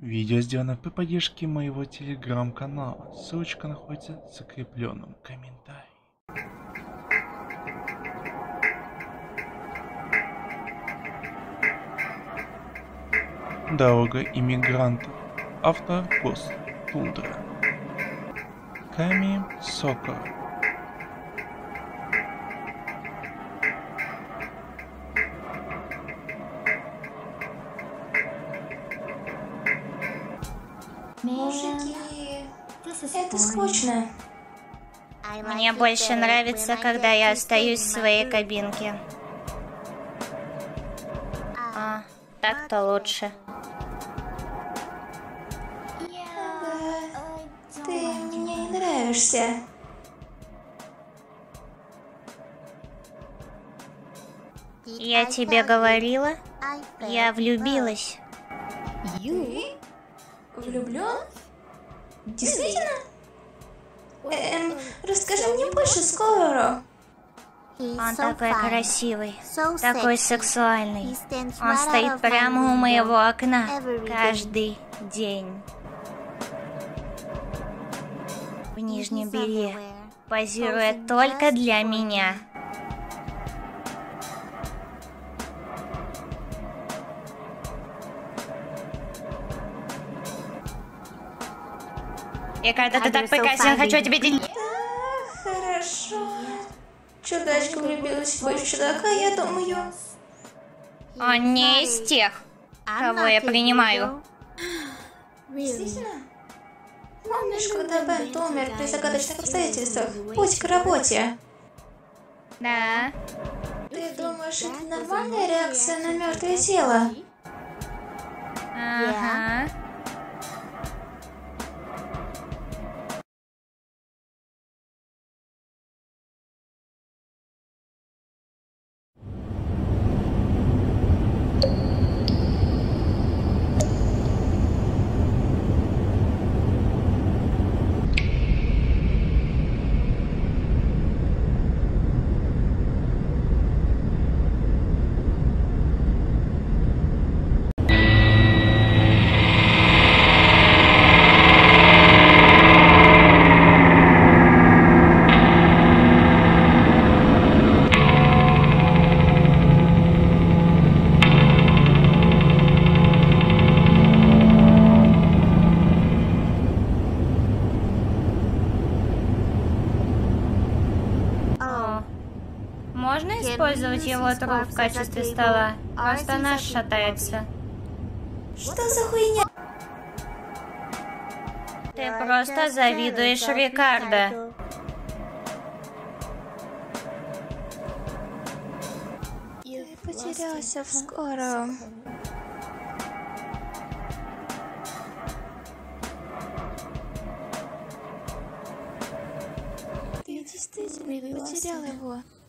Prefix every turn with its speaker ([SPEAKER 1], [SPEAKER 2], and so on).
[SPEAKER 1] Видео сделано при поддержке моего телеграм-канала. Ссылочка находится в закрепленном комментарии. Дорога иммигрантов. Автор пост Тундра. Ками Сокор.
[SPEAKER 2] Мужики, это скучно.
[SPEAKER 3] Мне больше нравится, когда я остаюсь в своей кабинке. Так-то лучше.
[SPEAKER 2] Ага, ты мне не нравишься.
[SPEAKER 3] Я тебе говорила, я влюбилась.
[SPEAKER 2] Ты? Влюблен? Действительно? Расскажи мне больше, Скоро.
[SPEAKER 3] Он такой красивый, такой сексуальный. Он стоит прямо у моего окна каждый день. В нижнем белье, позируя только для меня. И когда ты так прекрасен, хочу тебе делить.
[SPEAKER 2] Да, хорошо. Чудачка влюбилась в бывшего чудака, я думаю.
[SPEAKER 3] Он не из тех, кого я принимаю.
[SPEAKER 2] Действительно? Помнишь, когда Бент умер при загадочных обстоятельствах? Путь к работе.
[SPEAKER 3] Да.
[SPEAKER 2] Ты думаешь, это нормальная реакция на мертвое тело?
[SPEAKER 3] Ага. Можно использовать его труп в качестве стола? Просто наш шатается.
[SPEAKER 2] Что за хуйня?
[SPEAKER 3] Ты просто завидуешь Рикардо.
[SPEAKER 2] Я потерялся в скором. Ты действительно потерял его.